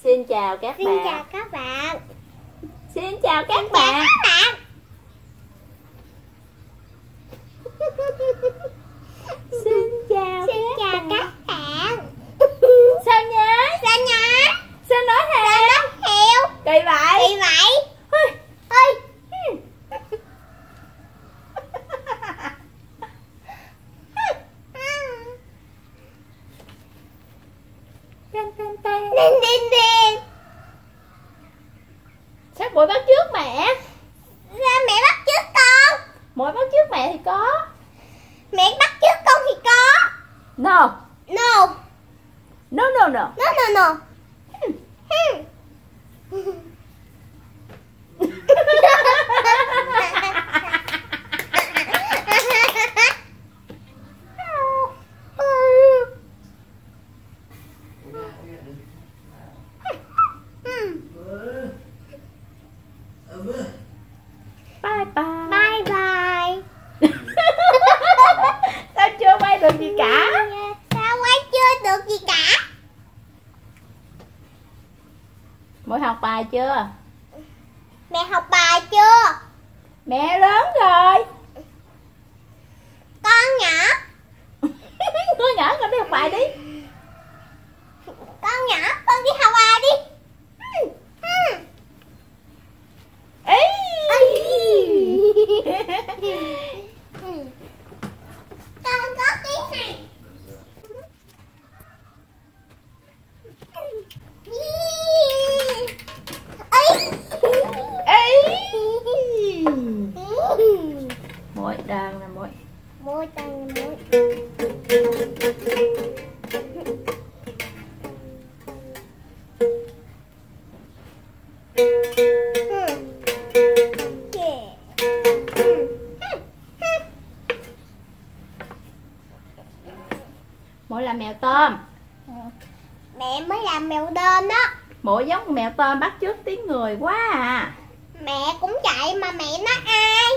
Xin chào các Xin bạn. chào các bạn. Xin chào các Xin bạn. chào các bạn. Xin chào các bạn. Sao nhá? Sao nhá? Sao nói theo? Kỳ vậy. Kỳ vậy. Tin. Sao Muội bắt trước mẹ? Ra mẹ bắt trước con. Muội bắt trước mẹ thì có. Mẹ bắt trước con thì có. No. No. No. Bye bye. Sao chưa quay được gì cả? Sao quay chưa được gì cả? Muội học bài chưa? Mẹ học bài chưa? Mẹ lớn rồi. Con nhỏ. Con nhỏ con đi học bài đi. Con nhỏ, con đi học bài đi. Con có cái này. Muội đang là muội. Môi tay môi. Muội là mèo tôm. Mẹ mới làm mèo đơm đó. Muội giống mèo tôm bắt chước tiếng người quá à. Mẹ cũng vậy mà mẹ nói ai?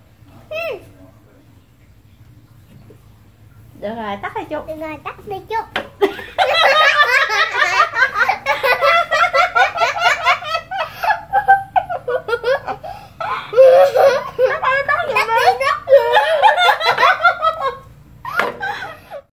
Được rồi, tắt đi chút. Được rồi, tắt đi chút.